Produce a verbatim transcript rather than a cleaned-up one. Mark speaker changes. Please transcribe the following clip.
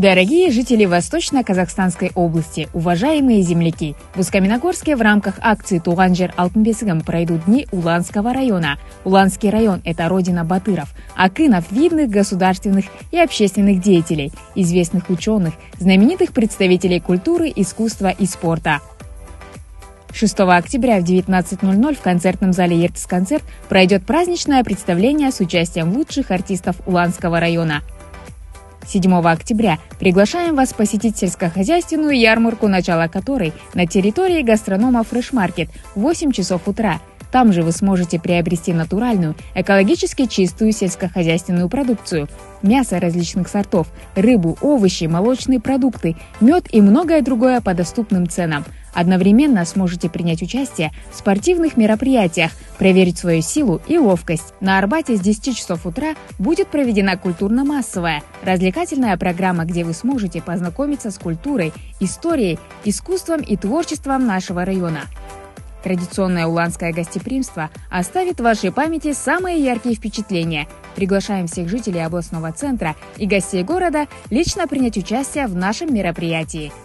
Speaker 1: Дорогие жители Восточно-Казахстанской области, уважаемые земляки! В Усть-Каменогорске в рамках акции «Туған жер алтын бесігім» пройдут дни Уланского района. Уланский район – это родина батыров, акынов, видных государственных и общественных деятелей, известных ученых, знаменитых представителей культуры, искусства и спорта. шестого октября в девятнадцать ноль ноль в концертном зале «Ертіс-концерт» пройдет праздничное представление с участием лучших артистов Уланского района. седьмого октября приглашаем вас посетить сельскохозяйственную ярмарку, начало которой на территории гастронома «Фреш-маркет» в восемь часов утра. Там же вы сможете приобрести натуральную, экологически чистую сельскохозяйственную продукцию, мясо различных сортов, рыбу, овощи, молочные продукты, мед и многое другое по доступным ценам. Одновременно сможете принять участие в спортивных мероприятиях, проверить свою силу и ловкость. На Арбате с десяти часов утра будет проведена культурно-массовая, развлекательная программа, где вы сможете познакомиться с культурой, историей, искусством и творчеством нашего района. Традиционное уланское гостеприимство оставит в вашей памяти самые яркие впечатления. Приглашаем всех жителей областного центра и гостей города лично принять участие в нашем мероприятии.